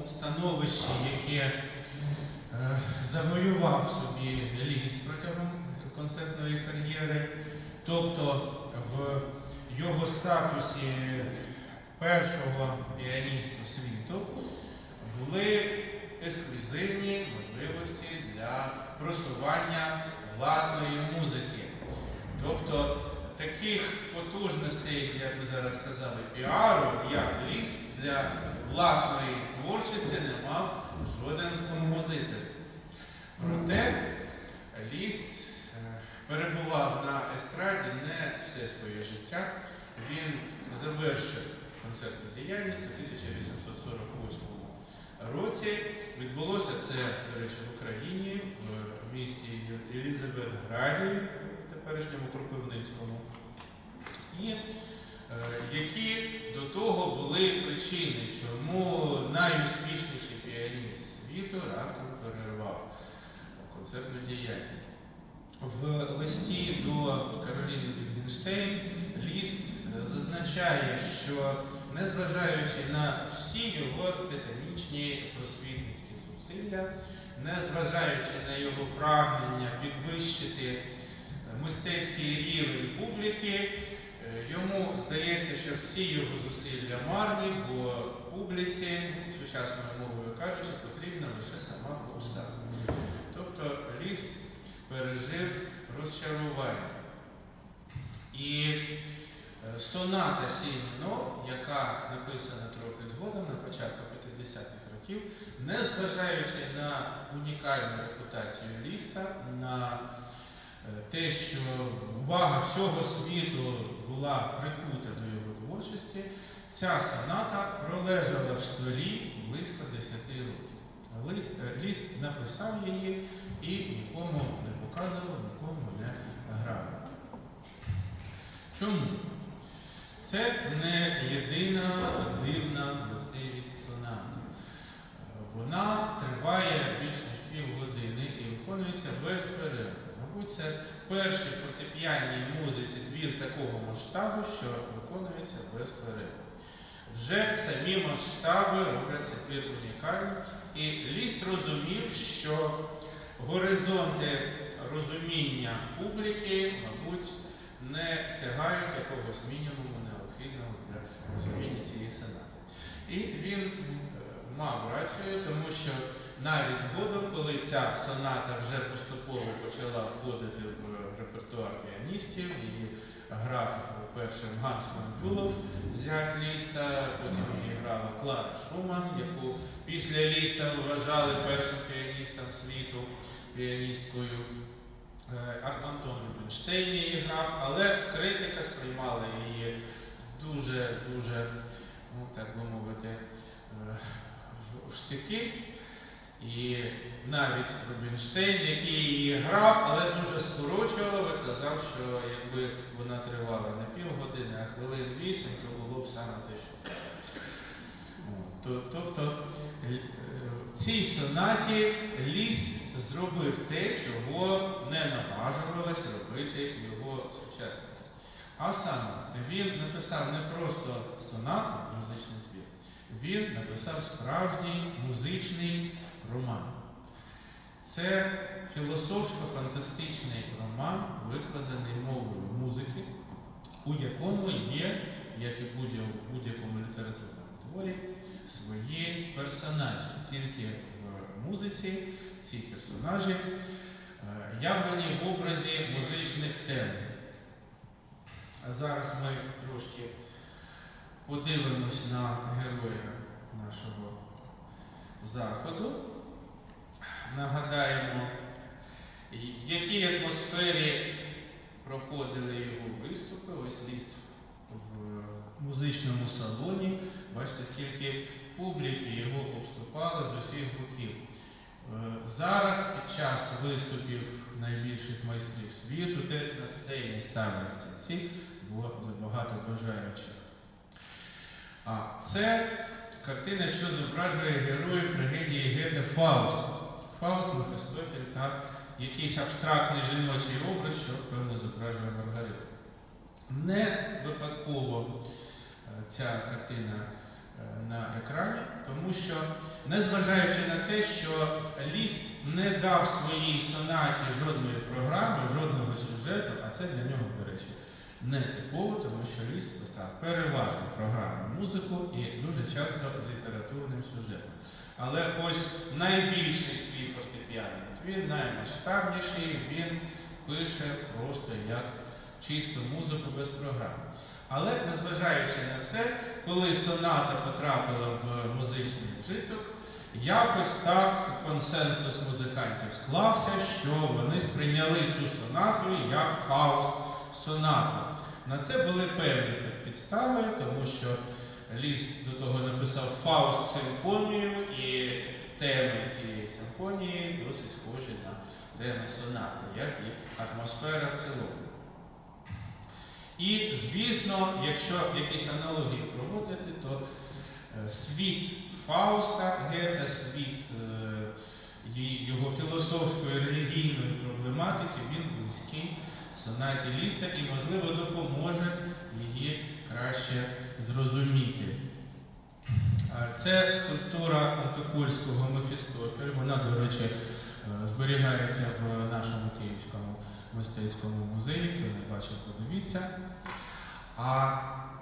становищі, яке завоював собі Ліст протягом концертної кар'єри, тобто в його статусі першого піаністу світу були ексклюзивні можливості для просування власної музики. Тобто таких потужностей, як ви зараз сказали, піару, як Ліст, для власної творчості не мав жоден з композиторів. Проте Ліст перебував на естраді не все своє життя. Він завершив концертну діяльність у 1848 році. Відбулося це, до речі, в Україні, в місті Єлізаветграді, теперішньому Кропивницькому. І які до того були причини, чому найуспішніший піаніст світу раптом перервав концертну діяльність. В листі до Кароліни Вітгенштейн Ліст зазначає, що незважаючи на всі його титанічні просвітницькі зусилля, незважаючи на його прагнення підвищити мистецький рівень публіки, йому здається, що всі його зусилля марні, бо публіці, сучасною мовою кажучи, потрібна лише сама муса. Тобто Ліст пережив розчарування. І соната сі мінор, яка написана трохи згодом, на початку 50-х років, незважаючи на унікальну репутацію Ліста, на те, що увага всього світу була прикута до його творчості, ця соната пролежала в столі близько 10 років. Ліст написав її і нікому не показував, нікому не грав. Чому? Це не єдина дивна властивість сонати. Вона триває більш ніж півгодини і виконується без перерви. Мабуть, це перший в фортепіанній музиці твір такого масштабу, що виконується без перерви. Вже самі масштаби роблять цей твір унікальним, і Ліст розумів, що горизонти розуміння публіки, мабуть, не сягають якогось мінімуму необхідного для розуміння цієї сонати. І він мав рацію, тому що навіть згодом, коли ця соната вже поступово почала входити в репертуар піаністів, її грав першим Ганс фон Бюлов, зять Ліста, потім її грала Клара Шуман, яку після Ліста вважали першим піаністом світу, піаністкою. Антон Рубінштейн її грав, але критика сприймала її дуже, ну, так би мовити, в штики. І навіть Рубінштейн, який її грав, але дуже скорочував, і казав, що якби вона тривала не півгодини, а хвилин 8, то було б саме те, що. Тобто в цій сонаті Ліст зробив те, чого не наважувалось робити його сучасники. А саме, він написав не просто сонату, музичний твір, він написав справжній музичний роман. Це філософсько-фантастичний роман, викладений мовою музики, у якому є, як і в будь-якому літературному творі, свої персонажі. Тільки в музиці ці персонажі явлені в образі музичних тем. А зараз ми трошки подивимось на героя нашого заходу. Нагадаємо, в якій атмосфері проходили його виступи. Ось Ліст в музичному салоні. Бачите, скільки публіки його обступало з усіх боків. Зараз, під час виступів найбільших майстрів світу, теж на сцені ставлять стільці, бо забагато бажаючих. Це картина, що зображує героїв трагедії Гете Фауст. Фауст, Мефістофель та якийсь абстрактний жіночий образ, що, певно, зображує Маргариту. Не випадково ця картина на екрані, тому що, незважаючи на те, що Ліст не дав своїй сонаті жодної програми, жодного сюжету, а це для нього, до речі, не типово, тому що Ліст писав переважно програмну музику і дуже часто з літературним сюжетом. Але ось найбільший свій фортепіаний твір, наймасштабніший, він пише просто як чисту музику без програми. Але, незважаючи на це, коли соната потрапила в музичний вжиток, якось так консенсус музикантів склався, що вони сприйняли цю сонату як Фауст-сонату. На це були певні підстави, тому що Ліст до того написав Фауст-симфонію, і теми цієї симфонії досить схожі на теми сонати, як і атмосфера в цілому. І, звісно, якщо якісь аналогії проводити, то світ Фауста, Гете, світ його філософської, релігійної проблематики, він близький сонаті Ліста і, можливо, допоможе її краще зрозуміти. Це скульптура антикольського Мефістофель. Вона, до речі, зберігається в нашому Київському мистецькому музеї. Хто не бачив, подивіться. А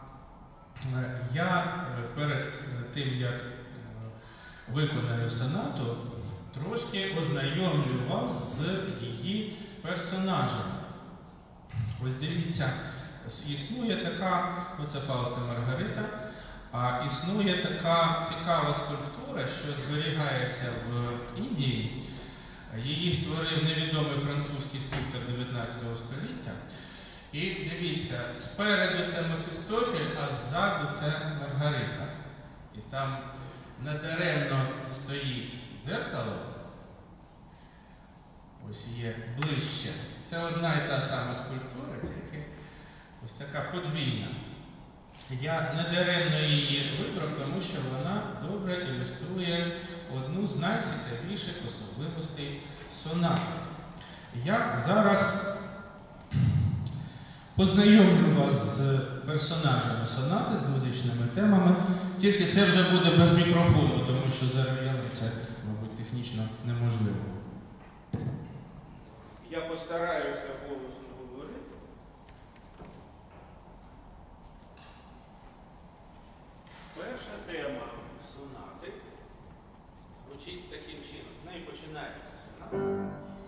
я перед тим, як виконаю сонату, трошки ознайомлю вас з її персонажами. Ось дивіться, існує така, це Фауст і Маргарита, а існує така цікава скульптура, що зберігається в Індії. Її створив невідомий французький скульптор 19 століття. І дивіться, спереду це Мефістофель, а ззаду це Маргарита. І там надаремно стоїть дзеркало. Ось є ближче. Це одна і та сама скульптура, тільки ось така подвійна. Я недаремно її вибрав, тому що вона добре ілюструє одну з найцікавіших особливостей сонати. Я зараз познайомлю вас з персонажами сонати, з музичними темами, тільки це вже буде без мікрофону, тому що за роялем це, мабуть, технічно неможливо. Я постараюся голосно говорити. Перша тема сонати звучить таким чином. З неї починається соната.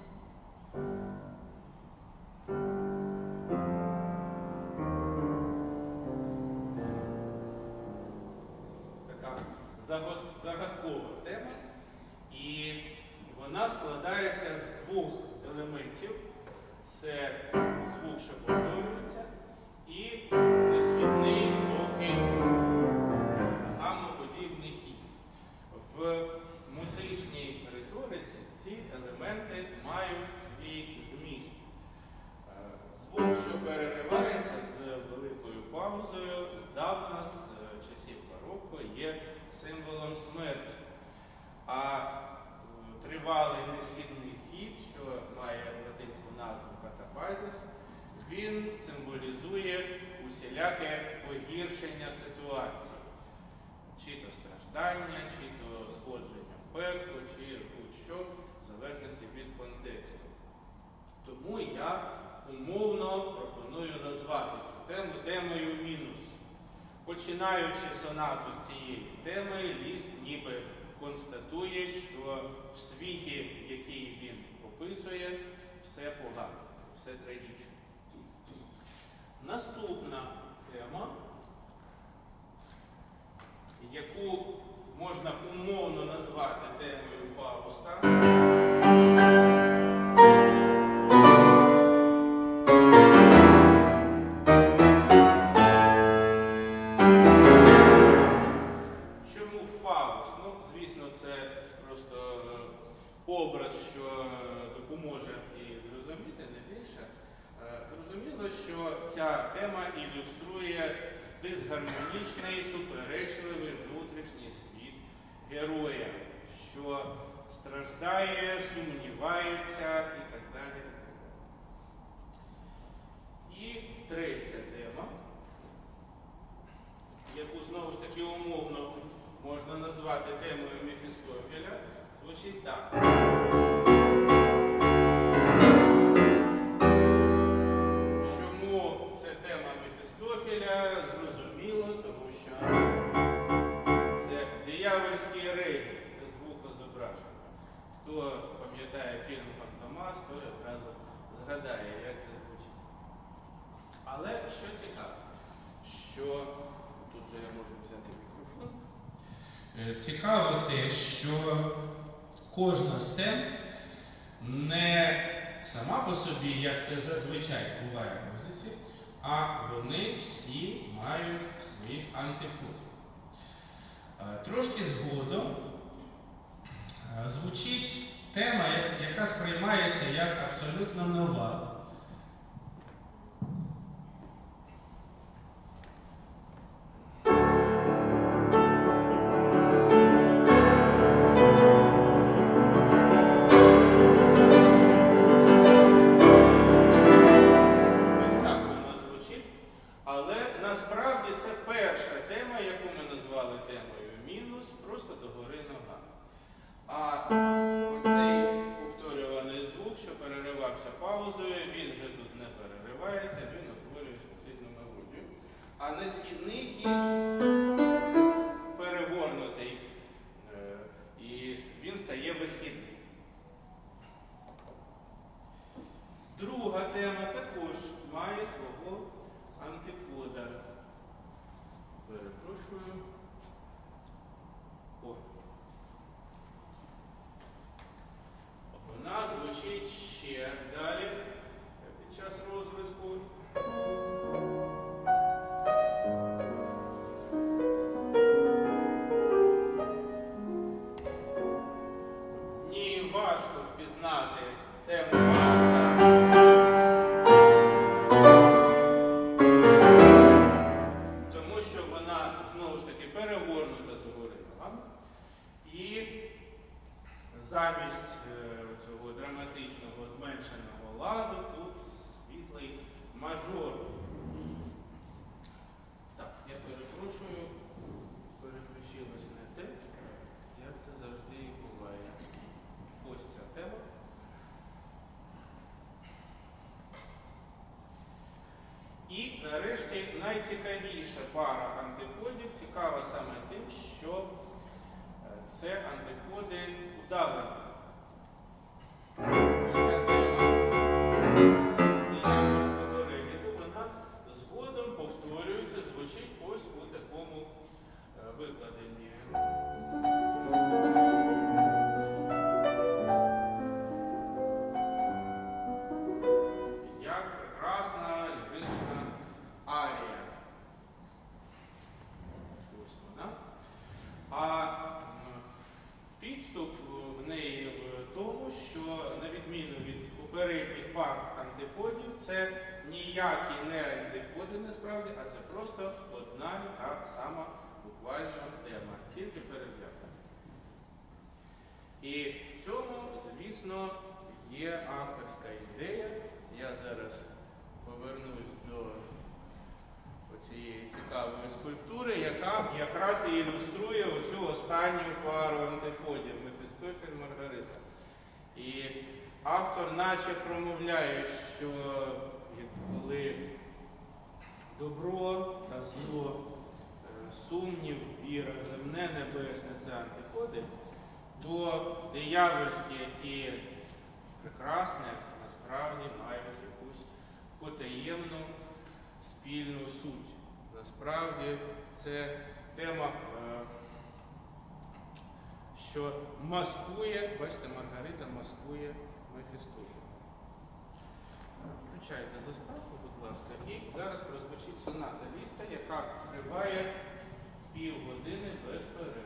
Така загадкова тема. І вона складається з двох елементів. Це звук, що повторюється, і несхідний довгий гаммоподібний хід. В музичній риториці ці елементи мають свій зміст. Звук, що переривається з великою паузою, здавна з часів бароко є символом смерті. А тривалий несхідний хід, що має латинську назву катабазіс, він символізує усіляке погіршення ситуації. Чи то страждання, чи то сходження в пекло, чи будь-що, в залежності від контексту. Тому я умовно пропоную назвати цю тему темою мінус. Починаючи сонату з цієї теми, Ліст ніби констатує, що в світі, який він описує, все погано, все трагічно. Наступна тема, яку можна умовно назвати темою Фауста, образ, що допоможе і зрозуміти, не більше. Зрозуміло, що ця тема ілюструє дисгармонічний, суперечливий внутрішній світ героя, що страждає, сумнівається і так далі. І третя тема, яку знову ж таки умовно назвати темою Мефістофеля, звучить так. Чому це тема Мефістофеля? Зрозуміло, тому що це диявольський регіт, це звукозображення. Хто пам'ятає фільм «Фантомас», то одразу згадає, як це звучить. Але що цікаво, що тут же я можу взяти мікрофон. Цікаво те, що кожна з тем не сама по собі, як це зазвичай буває в музиці, а вони всі мають своїх антиподів. Трошки згодом звучить тема, яка сприймається як абсолютно нова. А несхідний хід перегорнутий, і він стає висхідним. Друга тема також має свого антипода. Перепрошую. О. Вона звучить ще далі під час розвитку. Важко впізнати тему Фауста, тому що вона, знову ж таки, перегорнута догори ногами. І замість цього драматичного зменшеного ладу тут світлий мажор. Так, я перепрошую, переключилось не те, як це завжди і буває. Ось ця тема. І нарешті найцікавіша пара антиподів цікава саме тим, що це антиподи удавлення. Оця тема диявольського регіту, вона згодом повторюється, звучить ось у такому викладенні. Підступ в неї в тому, що, на відміну від попередніх пар антиподів, це ніякі не антиподи насправді, а це просто одна і та сама буквально тема, тільки перев'язана. І в цьому, звісно, є авторська ідея. Я зараз повернусь до цієї цікавої скульптури, яка якраз і ілюструє оцю останню пару антиподів Мефістофель Маргарита. І автор наче промовляє, що коли добро та зло, сумнів, віра, земне, небесне – це антиподи, то диявольське і прекрасне насправді мають якусь потаємну спільну суть. Насправді це тема, що маскує, бачите, Маргарита маскує Мефістофеля. Включайте заставку, будь ласка, і зараз прозвучить соната Ліста, яка триває півгодини без перерви.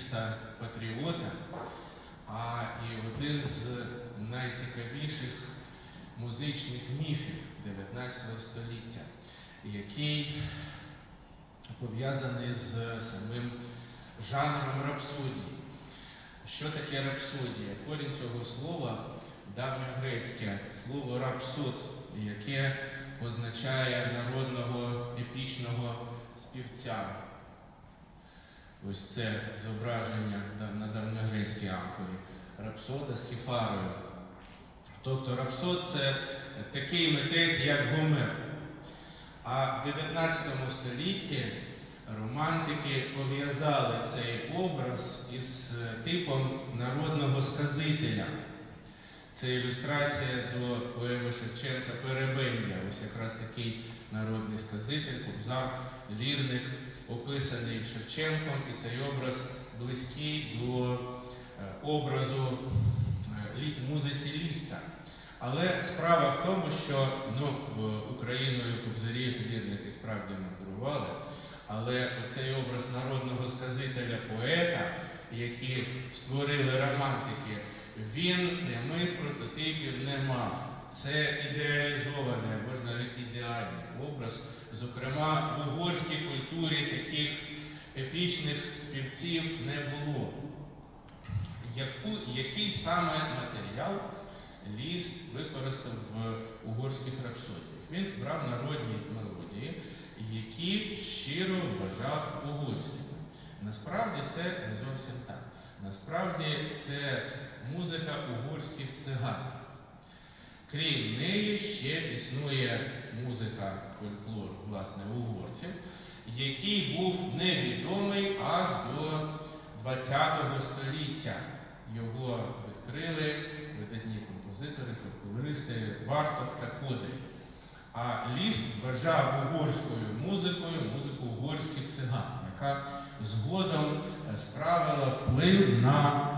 артиста-патріота, а і один з найцікавіших музичних міфів 19 століття, який пов'язаний з самим жанром рапсодії. Що таке рапсодія? Корінь цього слова давньогрецьке слово рапсод, яке означає народного епічного співця. Ось це зображення на давньогрецькій амфорі. Рапсода з кефарою. Тобто рапсод – це такий митець, як Гомер. А в 19 столітті романтики пов'язали цей образ із типом народного сказителя. Це ілюстрація до поеми Шевченка «Перебендя». Ось якраз такий народний сказитель, кобзар, лірник, описаний Шевченком, і цей образ близький до образу музиці Ліста. Але справа в тому, що Україною кобзарі, лірники справді мандрували, але оцей образ народного сказителя-поета, які створили романтики, він прямих прототипів не мав. Це ідеалізований, або ж навіть ідеальний образ. Зокрема, в угорській культурі таких епічних співців не було. Який саме матеріал Ліст використав в угорських рапсодіях? Він брав народні мелодії, які щиро вважав угорськими. Насправді це не зовсім так. Насправді це музика угорських циган. Крім неї ще існує музика, фольклор, власне, угорців, який був невідомий аж до ХХ століття. Його відкрили видатні композитори, фольклористи Барток та Кодрів. А Ліст вважав угорською музикою музику угорських циган, яка згодом справила вплив на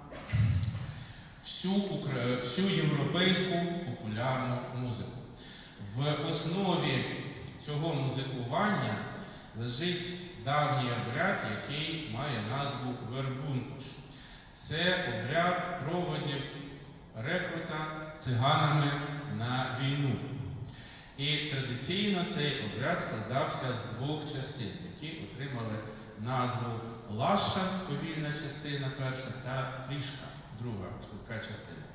всю європейську популярну музику. В основі цього музикування лежить давній обряд, який має назву вербункуш. Це обряд проводів рекрута циганами на війну. І традиційно цей обряд складався з двох частин, які отримали назву лаша, повільна частина перша, та фрішка, друга швидка частина.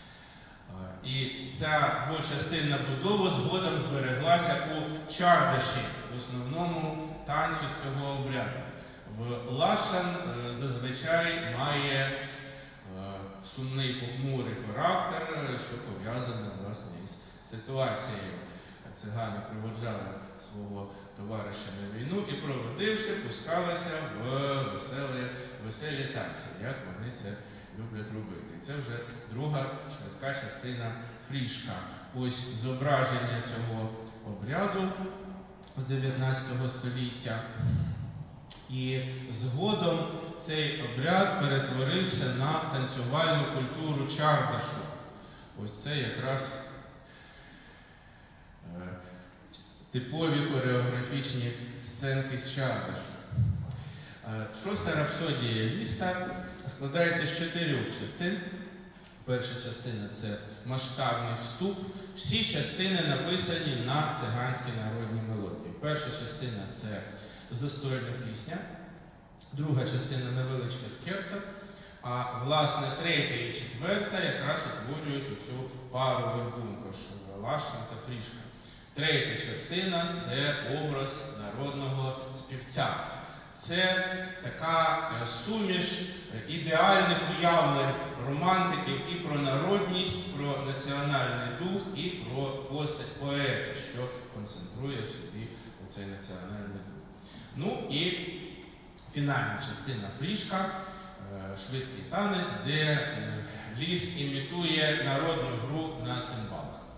І ця двочастинна будова згодом збереглася у чардаші, в основному танцю цього обряду. Лашан зазвичай має сумний похмурий характер, що пов'язаний, власне, із ситуацією. Цигани проводжали свого товариша на війну і, проводивши, пускалися в веселі танці, як вони це люблять робити. І це вже друга швидка частина фрішка. Ось зображення цього обряду з 19 століття. І згодом цей обряд перетворився на танцювальну культуру чардашу. Ось це якраз типові хореографічні сценки з чардашу. Шоста рапсодія Ліста складається з 4 частин. Перша частина – це масштабний вступ. Всі частини написані на циганські народні мелодії. Перша частина – це застольна пісня, друга частина – невеличке скерцо, а, власне, третя і четверта якраз утворюють оцю пару вербункуш – лашан та фрішка. Третя частина – це образ народного співця. Це така суміш ідеальних уявлень романтиків і про народність, про національний дух, і про постать поета, що концентрує в собі оцей національний дух. Ну і фінальна частина фрішка, швидкий танець, де Ліст імітує народну гру на цимбалах.